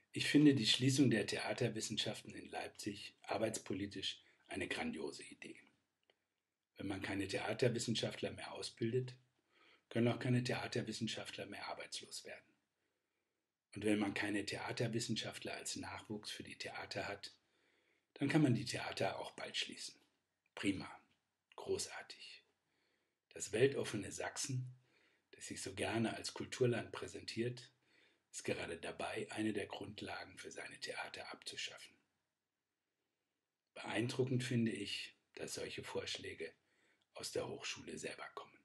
Ich finde die Schließung der Theaterwissenschaften in Leipzig arbeitspolitisch eine grandiose Idee. Wenn man keine Theaterwissenschaftler mehr ausbildet, können auch keine Theaterwissenschaftler mehr arbeitslos werden. Und wenn man keine Theaterwissenschaftler als Nachwuchs für die Theater hat, dann kann man die Theater auch bald schließen. Prima, großartig. Das weltoffene Sachsen, das sich so gerne als Kulturland präsentiert, ist gerade dabei, eine der Grundlagen für seine Theater abzuschaffen. Beeindruckend finde ich, dass solche Vorschläge aus der Hochschule selber kommen.